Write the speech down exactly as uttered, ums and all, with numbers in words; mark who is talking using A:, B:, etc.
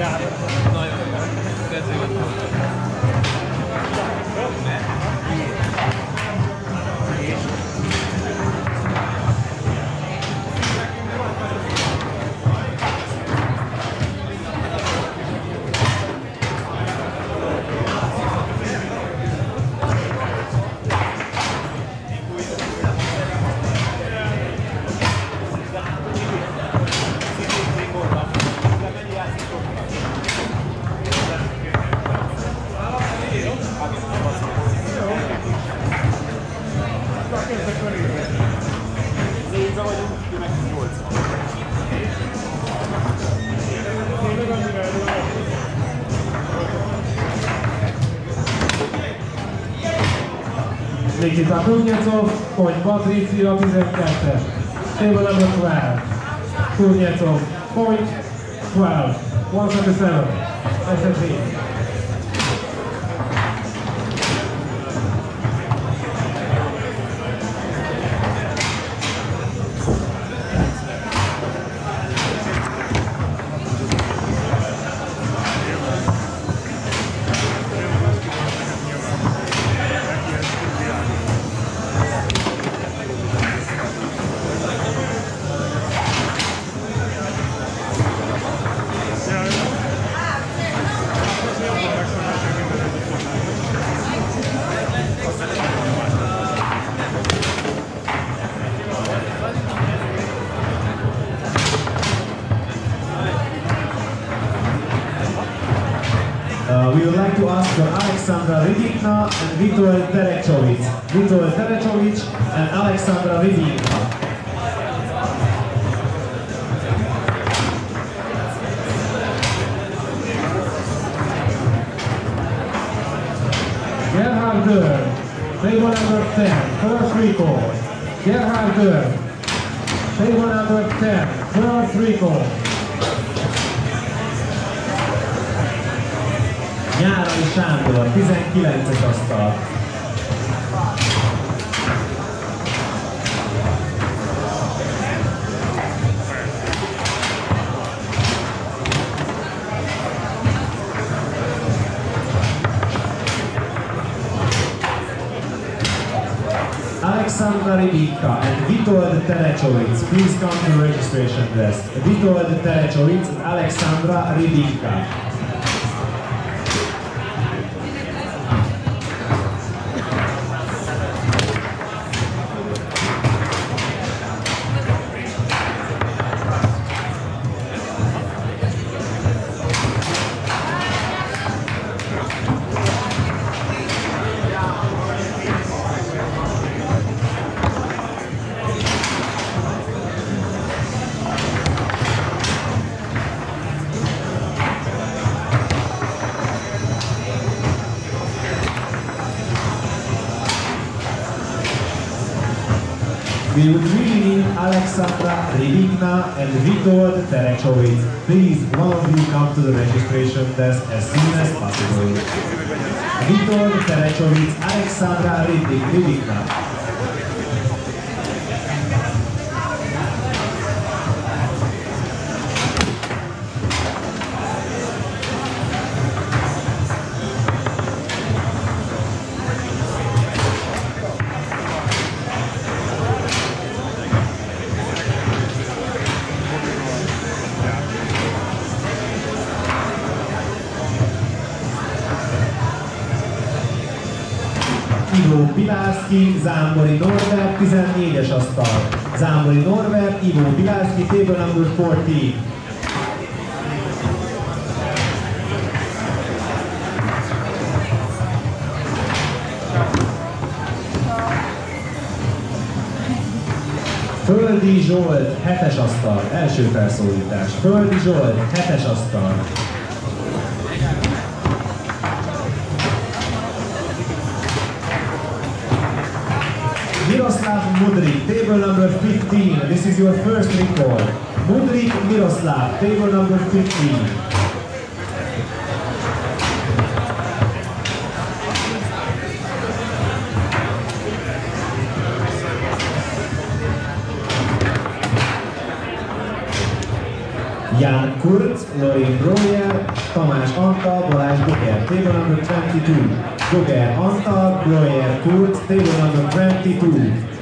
A: Nikita Kuznetsov, point Patricio tizenkettes. Table number twelve. Kuznetsov, point twelve. one twenty-seven. S S B.
B: Uh, we would like to ask for Alexandra Rybikina and Witold Terechovic. Witold Terechovic and Alexandra Rybikina.
A: Gerhard Dörr, table number ten, first recall. Gerhard Dörr, table number ten, first recall.
B: Nyárai Sándor, tizenkilences asztal. Alexandra Rybikina and Witold Terechovic, please come to registration desk. Witold Terechovic and Alexandra Rybikina. We would really need Alexandra Rybikina and Witold Terechovic. Please, one of you come to the registration desk as soon as possible. Witold Terechovic, Alexandra Rybikina. Ivo Pilászki, Zámbori Norbert, tizennégyes asztal. Zámbori Norbert, Ivo Pilászki, table number fourteen. Földi Zsolt, hetes asztal, első felszólítás. Földi Zsolt, hetes asztal. Miroslav Mudrik, table number fifteen. This is your first recall. Mudrik Miroslav, table number fifteen. Jan Kurz, Lorin Breuer, Tamás Antal, Balázs Boger, table number twenty-two. Boger Antal, Breuer Kurz, table number twenty-two.